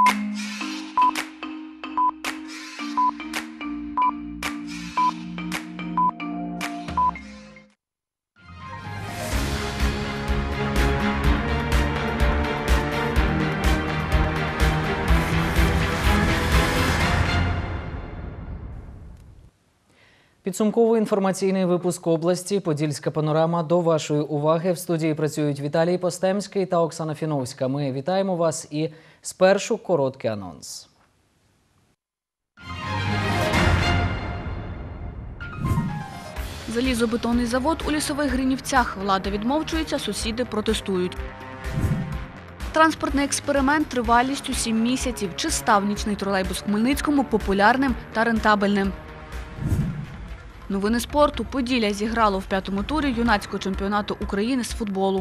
Підсумковий інформаційний випуск області «Подільська панорама». До вашої уваги в студії працюють Віталій Постемський та Оксана Фіновська. Ми вітаємо вас і спершу короткий анонс. Залізобетонний завод у Лісових Гринівцях. Влада відмовчується, сусіди протестують. Транспортний експеримент тривалістю 7 місяців. Чи став нічний тролейбус в Хмельницькому популярним та рентабельним? Новини спорту. Поділля зіграло в 5-му турі юнацького чемпіонату України з футболу.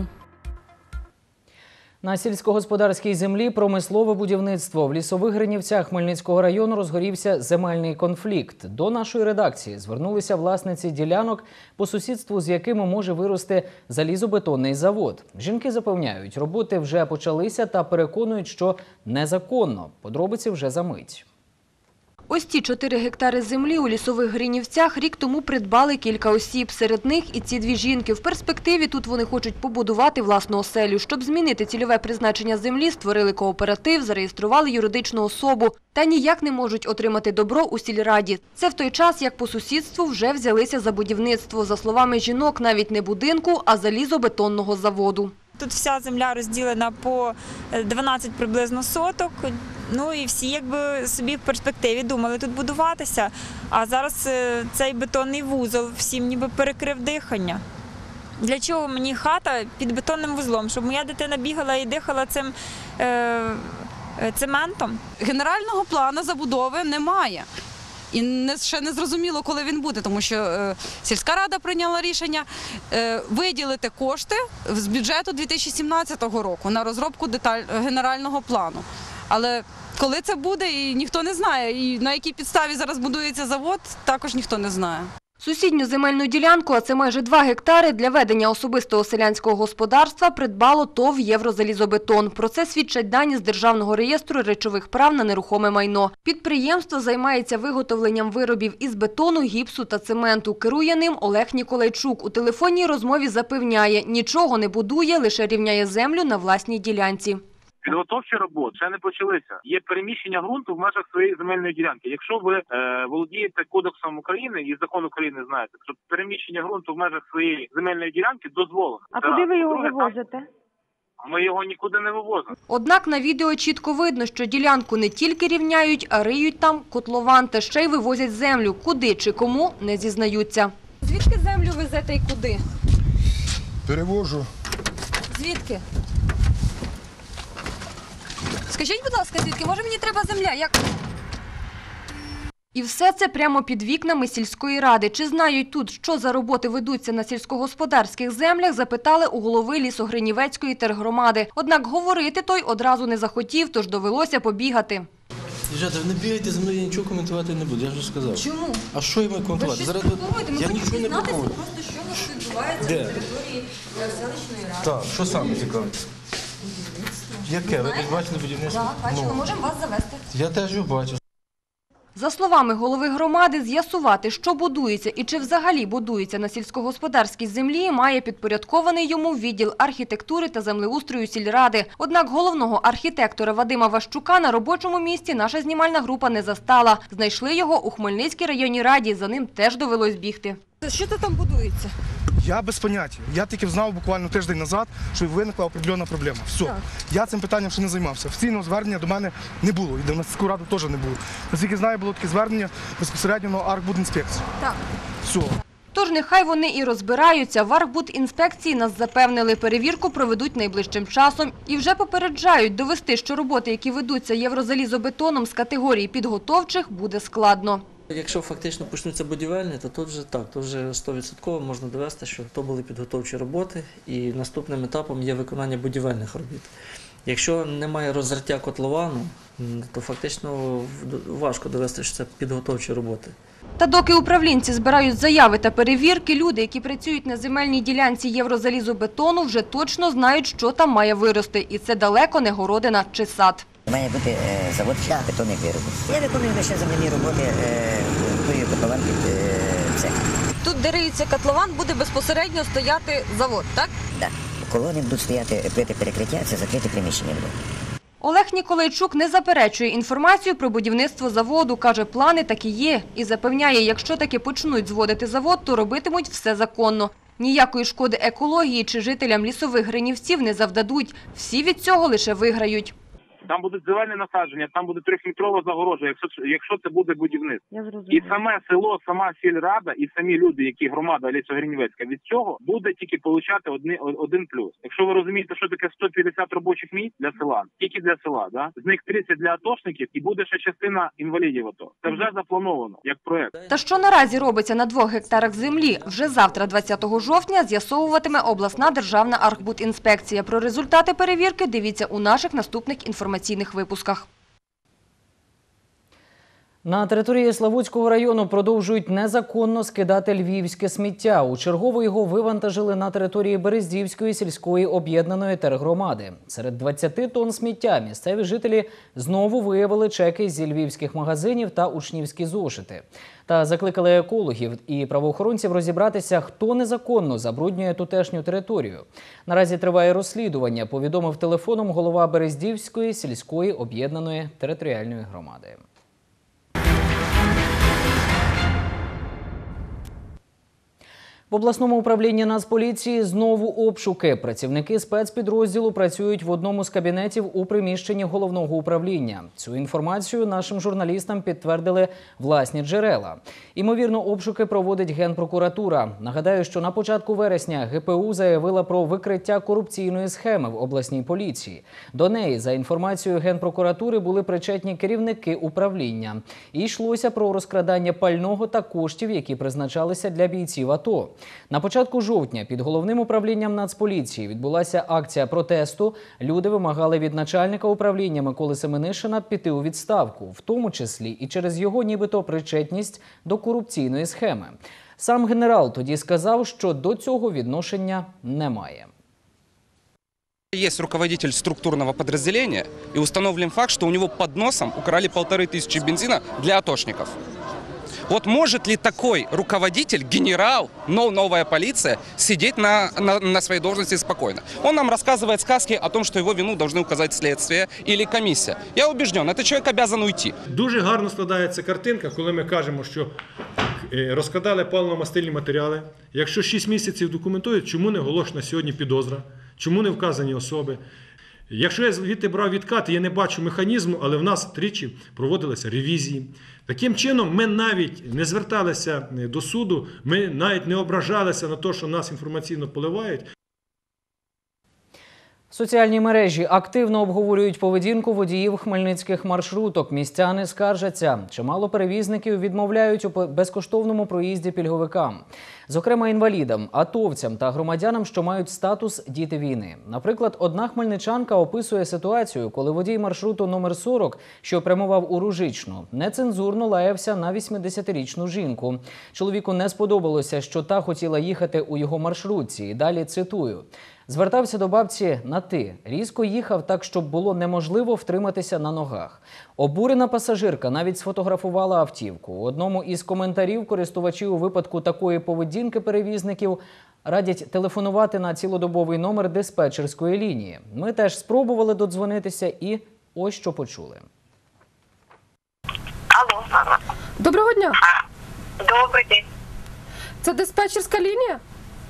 На сільськогосподарській землі промислове будівництво. В Лісових Гринівцях Хмельницького району розгорівся земельний конфлікт. До нашої редакції звернулися власниці ділянок, по сусідству з якими може вирости залізобетонний завод. Жінки запевняють, роботи вже почалися та переконують, що незаконно. Подробиці вже за мить. Ось ці 4 гектари землі у Лісових Гринівцях рік тому придбали кілька осіб. Серед них і ці 2 жінки. В перспективі тут вони хочуть побудувати власну оселю. Щоб змінити цільове призначення землі, створили кооператив, зареєстрували юридичну особу. Та ніяк не можуть отримати добро у сільраді. Це в той час, як по сусідству вже взялися за будівництво. За словами жінок, навіть не будинку, а залізобетонного заводу. Тут вся земля розділена по 12 приблизно соток. Ну і всі якби собі в перспективі думали тут будуватися. А зараз цей бетонний вузол всім ніби перекрив дихання. Для чого мені хата під бетонним вузлом? Щоб моя дитина бігала і дихала цим цементом? Генерального плану забудови немає. І ще не зрозуміло, коли він буде, тому що сільська рада прийняла рішення виділити кошти з бюджету 2017 року на розробку генерального плану. Але коли це буде, і ніхто не знає. І на якій підставі зараз будується завод, також ніхто не знає. Сусідню земельну ділянку, а це майже 2 гектари, для ведення особистого селянського господарства придбало ТОВ «Єврозалізобетон». Про це свідчать дані з Державного реєстру речових прав на нерухоме майно. Підприємство займається виготовленням виробів із бетону, гіпсу та цементу. Керує ним Олег Ніколайчук. У телефонній розмові запевняє, нічого не будує, лише рівняє землю на власній ділянці. Підготовчі роботи ще не почалися. Є переміщення ґрунту в межах своєї земельної ділянки. Якщо ви володієте кодексом України і закон України знаєте, то переміщення ґрунту в межах своєї земельної ділянки дозволено. А куди ви його вивозите? Ми його нікуди не вивозимо. Однак на відео чітко видно, що ділянку не тільки рівняють, а риють там котлован та ще й вивозять землю. Куди чи кому – не зізнаються. Звідки землю везете і куди? Перевожу. Звідки? Скажіть, будь ласка, звідки? Може, мені треба земля? Як? І все це прямо під вікнами сільської ради. Чи знають тут, що за роботи ведуться на сільськогосподарських землях, запитали у голови Лісогринівецької тергромади. Однак говорити той одразу не захотів, тож довелося побігати. Дівчата, не бігайте за мною, я нічого коментувати не буду, я вже сказав. Чому? А що я маю коментувати? Ви щось приховуєте? Ми хочемо дізнатися приховую. просто, що у нас відбувається на території селищної ради. Так, що саме цікаве? Яке? Ви бачите будівництво? Так, бачимо, можемо вас завести. Я теж його бачу. За словами голови громади, з'ясувати, що будується і чи взагалі будується на сільськогосподарській землі, має підпорядкований йому відділ архітектури та землеустрою сільради. Однак головного архітектора Вадима Ващука на робочому місці наша знімальна група не застала. Знайшли його у Хмельницькій районній раді, за ним теж довелось бігти. Що це там будується? Я без поняття. Я тільки знав буквально тиждень назад, що виникла определенна проблема. Все. Так. Я цим питанням ще не займався. Офіційного звернення до мене не було. І до сільську раду теж не було. Наскільки знаю, було таке звернення безпосередньо на Архбудінспекцію. Так. Все. Тож нехай вони і розбираються. В Архбудінспекції нас запевнили, перевірку проведуть найближчим часом. І вже попереджають, довести, що роботи, які ведуться єврозалізобетоном з категорії підготовчих, буде складно. Якщо фактично почнуться будівельні, то тут вже так, то вже 100% можна довести, що то були підготовчі роботи і наступним етапом є виконання будівельних робіт. Якщо немає розриття котловану, то фактично важко довести, що це підготовчі роботи. Та доки управлінці збирають заяви та перевірки, люди, які працюють на земельній ділянці єврозалізобетону, вже точно знають, що там має вирости. І це далеко не городина чи сад. Має бути завод бетонних виробів. Я виконую лише земляні роботи тої котлован під цех. Тут, де риється котлован, буде безпосередньо стояти завод, так? Так. Колони будуть стояти, плити перекриття, це закрите приміщення буде. Олег Ніколайчук не заперечує інформацію про будівництво заводу. Каже, плани такі є. І запевняє, якщо таки почнуть зводити завод, то робитимуть все законно. Ніякої шкоди екології чи жителям Лісових Гринівців не завдадуть. Всі від цього лише виграють. Там будуть зелені насадження, там буде 3-метрова загорожа, якщо це буде будівництво. І саме село, сама сільрада і самі люди, які громада Лісогринівецька, від цього буде тільки получати один плюс. Якщо ви розумієте, що таке 150 робочих місць для села, тільки для села, да? З них 30 для атошників і буде ще частина інвалідів АТО. Це вже заплановано, як проект. Та що наразі робиться на 2 гектарах землі, вже завтра, 20 жовтня, з'ясовуватиме обласна державна архбудінспекція. Про результати перевірки дивіться у наших наступних інформаційних випусках. На території Славутського району продовжують незаконно скидати львівське сміття. Учергово його вивантажили на території Берездівської сільської об'єднаної тергромади. Серед 20 тонн сміття місцеві жителі знову виявили чеки зі львівських магазинів та учнівські зошити. Та закликали екологів і правоохоронців розібратися, хто незаконно забруднює тутешню територію. Наразі триває розслідування, повідомив телефоном голова Берездівської сільської об'єднаної територіальної громади. В обласному управлінні Нацполіції знову обшуки. Працівники спецпідрозділу працюють в одному з кабінетів у приміщенні головного управління. Цю інформацію нашим журналістам підтвердили власні джерела. Імовірно, обшуки проводить Генпрокуратура. Нагадаю, що на початку вересня ГПУ заявила про викриття корупційної схеми в обласній поліції. До неї, за інформацією Генпрокуратури, були причетні керівники управління. І йшлося про розкрадання пального та коштів, які призначалися для бійців АТО. На початку жовтня під головним управлінням Нацполіції відбулася акція протесту. Люди вимагали від начальника управління Миколи Семенишина піти у відставку, в тому числі і через його нібито причетність до корупційної схеми. Сам генерал тоді сказав, що до цього відношення немає. Есть руководитель структурного подразделения, и установлен факт, что у него под носом украли 1500 бензина для атошников. Вот может ли такой руководитель, генерал, новая полиция, сидеть на своей должности спокойно? Он нам рассказывает сказки о том, что его вину должны указать следствие или комиссия. Я убежден, этот человек обязан уйти. Дуже гарно складається картинка, коли ми кажемо, що розкрадали паливно-мастильні матеріали. Якщо 6 місяців документують, чому не оголошена сьогодні підозра, чому не вказані особи. Якщо я звідти брав відкат, я не бачу механізму, але в нас тричі проводилися ревізії. Таким чином, ми навіть не зверталися до суду, ми навіть не ображалися на те, що нас інформаційно поливають. Соціальні мережі активно обговорюють поведінку водіїв хмельницьких маршруток. Містяни скаржаться. Чимало перевізників відмовляють у безкоштовному проїзді пільговикам. Зокрема, інвалідам, атовцям та громадянам, що мають статус «діти війни». Наприклад, одна хмельничанка описує ситуацію, коли водій маршруту номер 40, що прямував у Ружичну, нецензурно лаявся на 80-річну жінку. Чоловіку не сподобалося, що та хотіла їхати у його маршрутці. І далі цитую. Звертався до бабці на «ти». Різко їхав так, щоб було неможливо втриматися на ногах. Обурена пасажирка навіть сфотографувала автівку. У одному із коментарів користувачі у випадку такої поведінки перевізників радять телефонувати на цілодобовий номер диспетчерської лінії. Ми теж спробували додзвонитися і ось що почули. Алло. Доброго дня. Добрий день. Це диспетчерська лінія?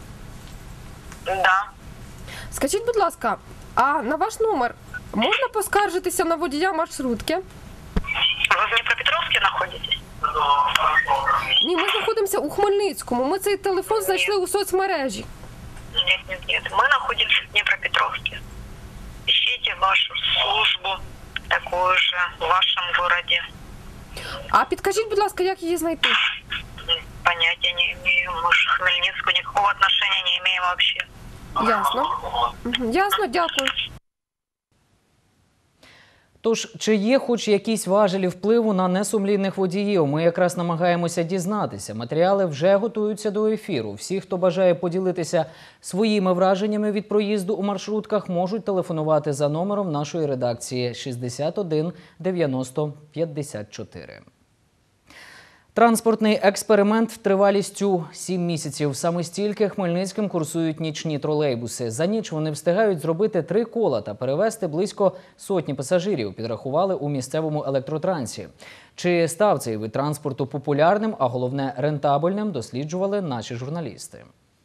Да. Скажіть, будь ласка, а на ваш номер можна поскаржитися на водія маршрутки? Ви в Дніпропетровську знаходитесь? Ні, ми знаходимося у Хмельницькому. Ми цей телефон знайшли у соцмережі. Нет. Мы находимся в Днепропетровске. Ищите вашу службу, такую же, в вашем городе. А підкажіть, будь ласка, як її знайти? Понятия не имею. Мы же к Хмельницку никакого отношения не имеем вообще. Ясно. Ясно, дякую. Тож, чи є хоч якісь важелі впливу на несумлінних водіїв? Ми якраз намагаємося дізнатися. Матеріали вже готуються до ефіру. Всі, хто бажає поділитися своїми враженнями від проїзду у маршрутках, можуть телефонувати за номером нашої редакції 61 90 54. Транспортний експеримент тривалістю 7 місяців. Саме стільки Хмельницьким курсують нічні тролейбуси. За ніч вони встигають зробити 3 кола та перевезти близько сотні пасажирів, підрахували у місцевому електротрансі. Чи став цей вид транспорту популярним, а головне рентабельним, досліджували наші журналісти.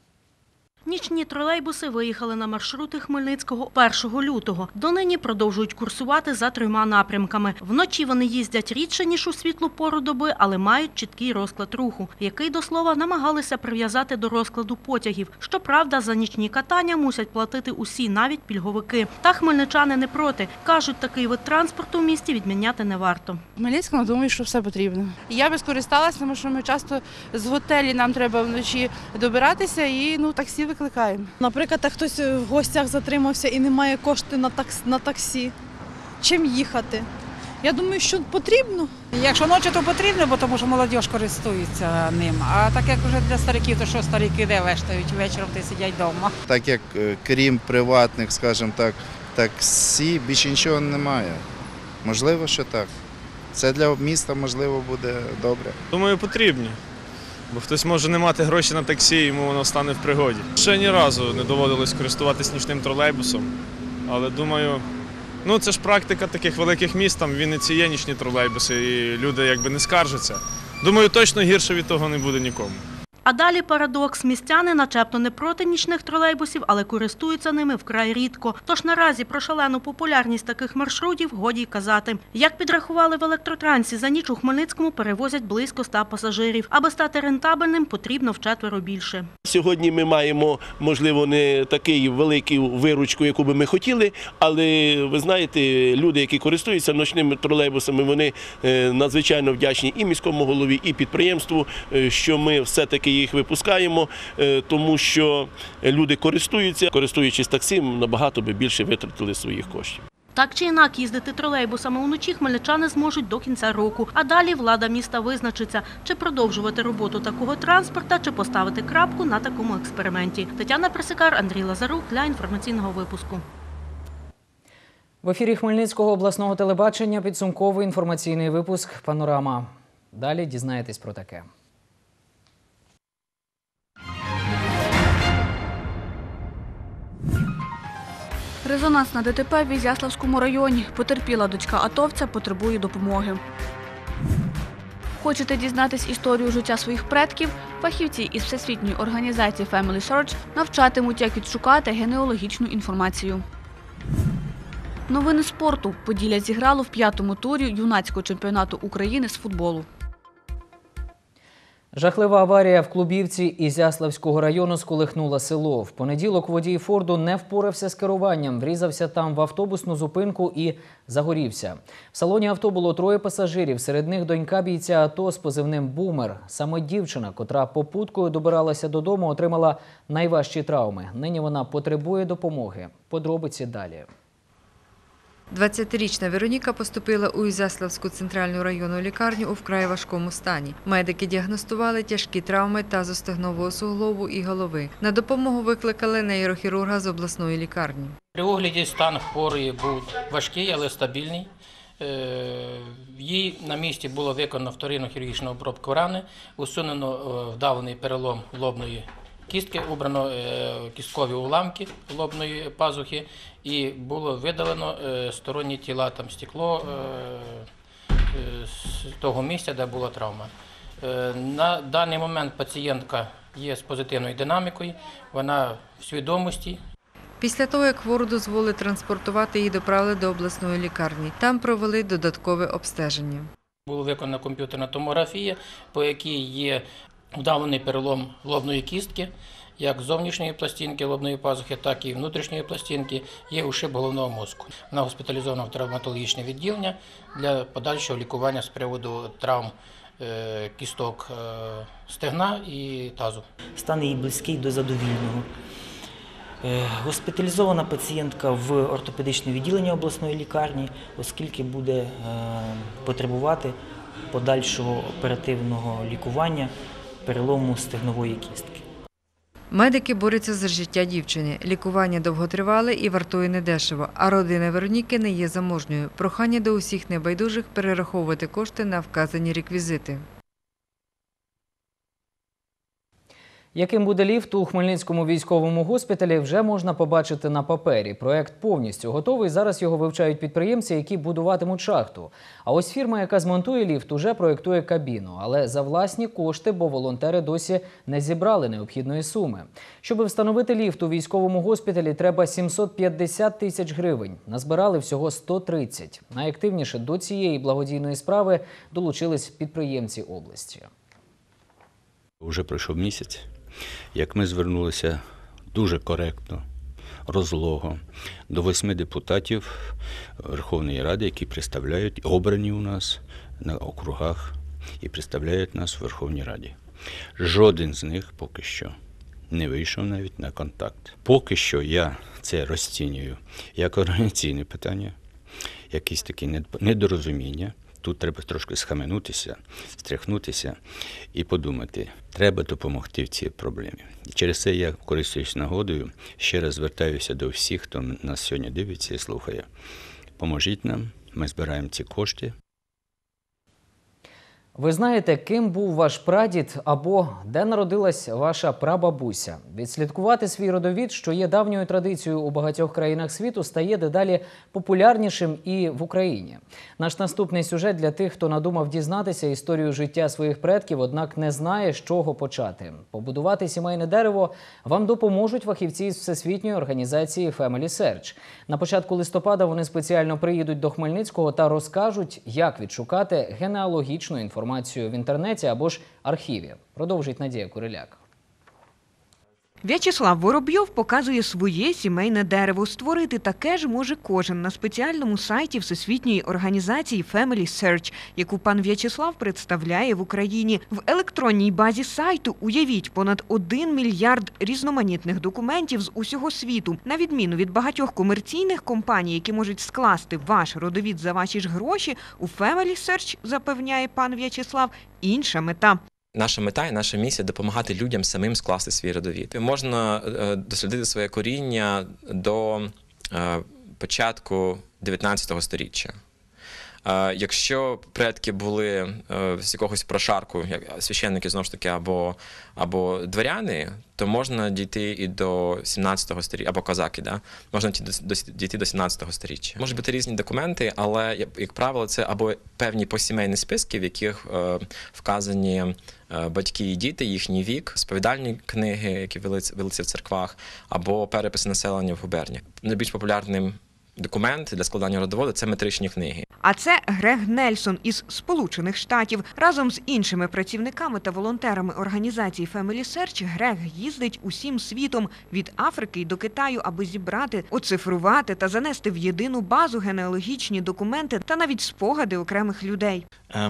Нічні тролейбуси виїхали на маршрути Хмельницького 1 лютого. Донині продовжують курсувати за 3 напрямками. Вночі вони їздять рідше, ніж у світлу пору доби, але мають чіткий розклад руху, який, до слова, намагалися прив'язати до розкладу потягів. Щоправда, за нічні катання мусять платити усі, навіть пільговики. Та хмельничани не проти. Кажуть, такий вид транспорту в місті відміняти не варто. В Хмельницькому, думаю, що все потрібно. Я би скористалася, тому що ми часто з готелі, нам треба вночі добиратися і таксі викликаємо. Наприклад, хтось в гостях затримався і не має коштів на таксі. Чим їхати? Я думаю, що потрібно. Якщо ночі, то потрібно, тому що молодь користується ним. А так як вже для стариків, то що старики де вештають вечором, та сидять вдома. Так як крім приватних, скажімо так, таксі більше нічого немає. Можливо, що так. Це для міста, можливо, буде добре. Думаю, потрібні. Бо хтось може не мати гроші на таксі, йому воно стане в пригоді. Ще ні разу не доводилось користуватись нічним тролейбусом, але думаю, це ж практика таких великих міст, там в Вінниці є нічні тролейбуси і люди не скаржаться. Думаю, точно гірше від того не буде нікому. А далі парадокс. Містяни начебто не проти нічних тролейбусів, але користуються ними вкрай рідко. Тож наразі про шалену популярність таких маршрутів годі й казати. Як підрахували в електротрансі, за ніч у Хмельницькому перевозять близько 100 пасажирів. Аби стати рентабельним, потрібно вчетверо більше. Сьогодні ми маємо, можливо, не такий велику виручку, яку би ми хотіли, але, ви знаєте, люди, які користуються нічними тролейбусами, вони надзвичайно вдячні і міському голові, і підприємству, що ми все-таки їх випускаємо, тому що люди користуючись таксі, набагато більше витратили своїх коштів. Так чи інак, їздити тролейбусами уночі хмельничани зможуть до кінця року. А далі влада міста визначиться, чи продовжувати роботу такого транспорта, чи поставити крапку на такому експерименті. Тетяна Присикар, Андрій Лазарук для інформаційного випуску. В ефірі Хмельницького обласного телебачення підсумковий інформаційний випуск «Панорама». Далі дізнаєтесь про таке. Резонансна ДТП в Ізяславському районі. Потерпіла дочка атовця, потребує допомоги. Хочете дізнатись історію життя своїх предків? Фахівці із Всесвітньої організації Family Search навчатимуть, як відшукати генеалогічну інформацію. Новини спорту. Поділля зіграло в 5-му турі юнацького чемпіонату України з футболу. Жахлива аварія в Клубівці Ізяславського району сколихнула село. В понеділок водій Форду не впорався з керуванням, врізався там в автобусну зупинку і загорівся. В салоні авто було 3 пасажирів, серед них донька бійця АТО з позивним «Бумер». Саме дівчина, котра попуткою добиралася додому, отримала найважчі травми. Нині вона потребує допомоги. Подробиці далі. 20-річна Вероніка поступила у Ізяславську центральну районну лікарню у вкрай важкому стані. Медики діагностували тяжкі травми тазостегнового суглобу і голови. На допомогу викликали нейрохірурга з обласної лікарні. При огляді стан хворої був важкий, але стабільний. Їй на місці було виконано вторинну хірургічну обробку рани, усунено вдавлений перелом лобної кістки, убрано кісткові уламки лобної пазухи і було видалено сторонні тіла, там стекло з того місця, де була травма. На даний момент пацієнтка є з позитивною динамікою, вона в свідомості. Після того, як хвору дозволили транспортувати, її доправили до обласної лікарні. Там провели додаткове обстеження. Була виконана комп'ютерна томографія, по якій є вдавлений перелом лобної кістки, як зовнішньої пластинки лобної пазухи, так і внутрішньої пластинки, є ушиб головного мозку. Вона госпіталізована в травматологічне відділення для подальшого лікування з приводу травм кісток стегна і тазу. Стан її близький до задовільного. Госпіталізована пацієнтка в ортопедичне відділення обласної лікарні, оскільки буде потребувати подальшого оперативного лікування перелому стегнової кістки. Медики борються за життя дівчини. Лікування довготривале і вартує недешево, а родина Вероніки не є заможною. Прохання до усіх небайдужих перераховувати кошти на вказані реквізити. Яким буде ліфт у Хмельницькому військовому госпіталі, вже можна побачити на папері. Проект повністю готовий, зараз його вивчають підприємці, які будуватимуть шахту. А ось фірма, яка змонтує ліфт, уже проєктує кабіну. Але за власні кошти, бо волонтери досі не зібрали необхідної суми. Щоб встановити ліфт у військовому госпіталі, треба 750 тисяч гривень. Назбирали всього 130. Найактивніше до цієї благодійної справи долучились підприємці області. Уже пройшов місяць, як ми звернулися дуже коректно, розлого до 8 депутатів Верховної Ради, які представляють, обрані у нас на округах і представляють нас у Верховній Раді. Жоден з них поки що не вийшов навіть на контакт. Поки що я це розцінюю як організаційне питання, якісь такі недорозуміння. Тут треба трошки схаменутися, стряхнутися і подумати, треба допомогти в цій проблемі. І через це я, користуюсь нагодою, ще раз звертаюся до всіх, хто нас сьогодні дивиться і слухає. Поможіть нам, ми збираємо ці кошти. Ви знаєте, ким був ваш прадід або де народилась ваша прабабуся? Відслідкувати свій родовід, що є давньою традицією у багатьох країнах світу, стає дедалі популярнішим і в Україні. Наш наступний сюжет для тих, хто надумав дізнатися історію життя своїх предків, однак не знає, з чого почати. Побудувати сімейне дерево вам допоможуть фахівці з Всесвітньої організації Family Search. На початку листопада вони спеціально приїдуть до Хмельницького та розкажуть, як відшукати генеалогічну інформацію в інтернеті або ж архіві. Продовжить Надія Куриляк. В'ячеслав Воробйов показує своє сімейне дерево. Створити таке ж може кожен на спеціальному сайті Всесвітньої організації Family Search, яку пан В'ячеслав представляє в Україні. В електронній базі сайту, уявіть, понад 1 мільярд різноманітних документів з усього світу. На відміну від багатьох комерційних компаній, які можуть скласти ваш родовід за ваші ж гроші, у Family Search, запевняє пан В'ячеслав, інша мета. Наша мета і наша місія – допомагати людям самим скласти свій родовід. Можна дослідити своє коріння до початку 19 століття. Якщо предки були з якогось прошарку, як священники, знову ж таки, або дворяни, то можна дійти і до 17 століття, або козаки, да? Можна дійти до 17 століття. Можуть бути різні документи, але, як правило, це або певні посімейні списки, в яких вказані батьки і діти, їхній вік, сповідальні книги, які велися в церквах, або переписи населення в губерніях. Найбільш популярним документ для складання родоводу – це метричні книги. А це Грег Нельсон із Сполучених Штатів. Разом з іншими працівниками та волонтерами організації Family Search Грег їздить усім світом від Африки до Китаю, аби зібрати, оцифрувати та занести в єдину базу генеалогічні документи та навіть спогади окремих людей.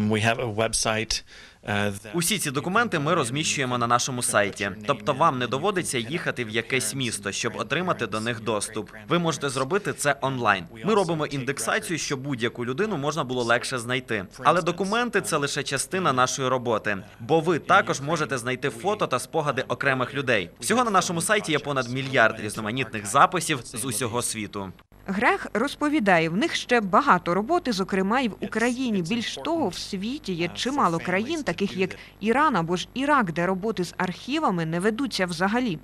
Усі ці документи ми розміщуємо на нашому сайті. Тобто вам не доводиться їхати в якесь місто, щоб отримати до них доступ. Ви можете зробити це онлайн. Ми робимо індексацію, щоб будь-яку людину можна було легше знайти. Але документи – це лише частина нашої роботи. Бо ви також можете знайти фото та спогади окремих людей. Всього на нашому сайті є понад 1 мільярд різноманітних записів з усього світу. Грег розповідає, в них ще багато роботи, зокрема і в Україні. Більш того, в світі є чимало країн, таких як Іран або ж Ірак, де роботи з архівами не ведуться взагалі.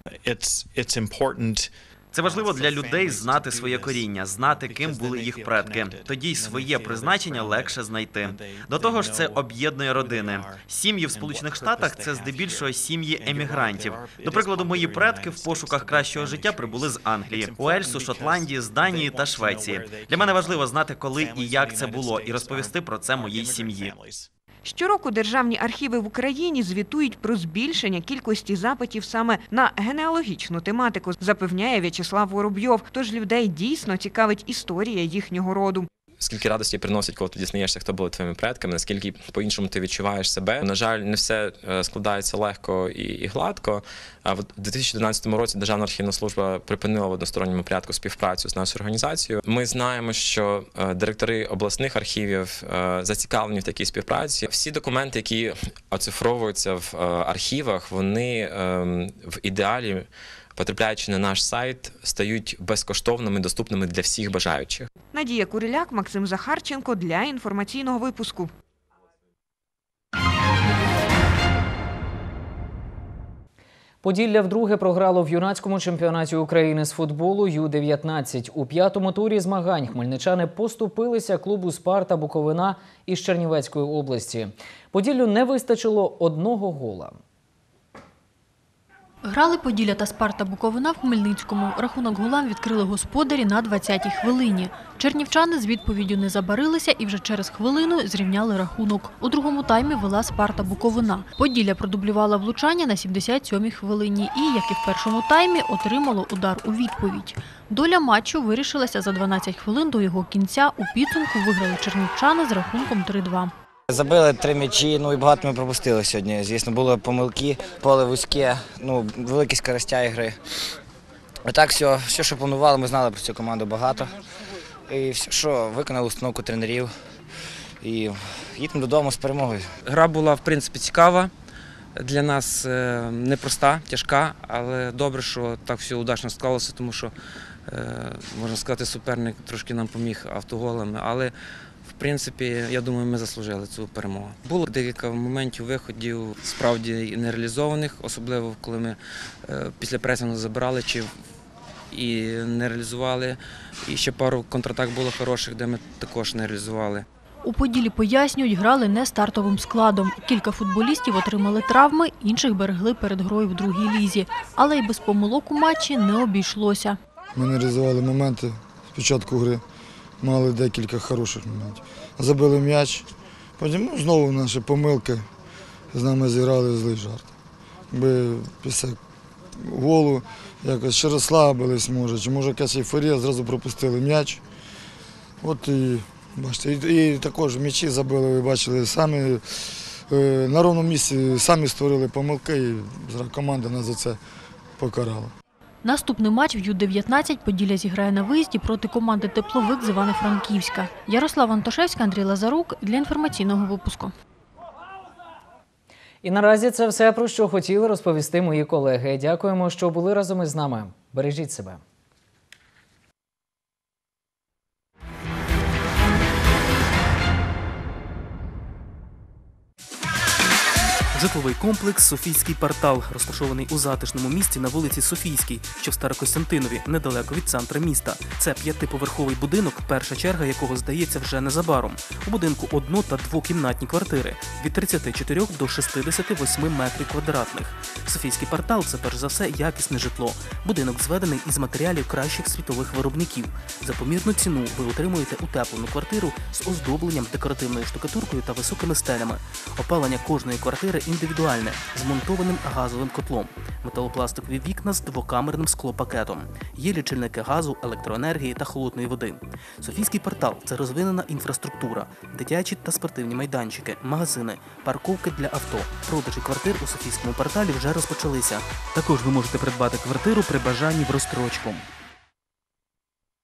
Це важливо для людей знати своє коріння, знати, ким були їх предки. Тоді й своє призначення легше знайти. До того ж, це об'єднує родини. Сім'ї в Сполучених Штатах – це здебільшого сім'ї емігрантів. До прикладу, мої предки в пошуках кращого життя прибули з Англії, Уельсу, Шотландії, з Данії та Швеції. Для мене важливо знати, коли і як це було, і розповісти про це моїй сім'ї. Щороку державні архіви в Україні звітують про збільшення кількості запитів саме на генеалогічну тематику, запевняє В'ячеслав Воробйов. Тож людей дійсно цікавить історія їхнього роду. скільки радості приносить, коли ти дізнаєшся, хто були твоїми предками, наскільки по-іншому ти відчуваєш себе. На жаль, не все складається легко і гладко. В 2011 році Державна архівна служба припинила в односторонньому порядку співпрацю з нашою організацією. Ми знаємо, що директори обласних архівів зацікавлені в такій співпраці. Всі документи, які оцифровуються в архівах, вони в ідеалі, потрапляючи на наш сайт, стають безкоштовними, доступними для всіх бажаючих. Надія Куриляк, Максим Захарченко для інформаційного випуску. Поділля вдруге програло в юнацькому чемпіонаті України з футболу Ю-19. У п'ятому турі змагань хмельничани поступилися клубу «Спарта» Буковина із Чернівецької області. Поділлю не вистачило одного гола. Грали Поділля та Спарта Буковина в Хмельницькому. Рахунок голам відкрили господарі на 20-й хвилині. Чернівчани з відповіддю не забарилися і вже через хвилину зрівняли рахунок. У другому таймі вела Спарта Буковина. Поділля продублювала влучання на 77-й хвилині і, як і в першому таймі, отримало удар у відповідь. Доля матчу вирішилася за 12 хвилин до його кінця. У підсумку виграли чернівчани з рахунком 3-2. Забили 3 м'ячі, і багато ми пропустили сьогодні. Звісно, були помилки, поле вузьке, великі скоростя ігри. А так, все, що планували, ми знали про цю команду багато. І все, що виконали установку тренерів. І їдемо додому з перемогою. Гра була, в принципі, цікава. Для нас непроста, тяжка, але добре, що так все удачно склалося, тому що, можна сказати, суперник трошки нам поміг автоголами. Але в принципі, я думаю, ми заслужили цю перемогу. Було декілька моментів виходів, справді нереалізованих, особливо коли ми після пресингу забирали і не реалізували. І ще пару контратак було хороших, де ми також не реалізували. У Поділлі пояснюють, грали не стартовим складом. Кілька футболістів отримали травми, інших берегли перед грою в другій лізі. Але й без помилок у матчі не обійшлося. Ми не реалізували моменти спочатку гри. Мали декілька хороших моментів. Забили м'яч, потім знову наші помилки, з нами зіграли злий жарт. Після голу якось ще розслабились, чи може якась ейфорія, зразу пропустили м'яч. От і бачите, і також м'ячі забили, ви бачили, самі на ровному місці самі створили помилки, і команда нас за це покарала. Наступний матч в Ю-19 Поділля зіграє на виїзді проти команди «Тепловик» з Івано-Франківська. Ярослава Антошевська, Андрій Лазарук для інформаційного випуску. І наразі це все, про що хотіли розповісти мої колеги. Дякуємо, що були разом із нами. Бережіть себе. Житловий комплекс «Софійський квартал», розташований у затишному місці на вулиці Софійській, що в Старокостянтинові, недалеко від центра міста. Це 5-поверховий будинок, перша черга якого здається вже незабаром. У будинку одно- та двокімнатні квартири від 34 до 68 метрів квадратних. «Софійський квартал» – це перш за все якісне житло. Будинок зведений із матеріалів кращих світових виробників. За помірну ціну ви отримуєте утеплену квартиру з оздобленням, декоративною штукатуркою та високими стелями. Опалення кожної квартири індивідуальне, з монтованим газовим котлом. Металопластикові вікна з двокамерним склопакетом. Є лічильники газу, електроенергії та холодної води. «Софійський квартал» – це розвинена інфраструктура, дитячі та спортивні майданчики, магазини, парковки для авто. Продажі квартир у «Софійському кварталі» вже розпочалися. Також ви можете придбати квартиру при бажанні в розстрочку.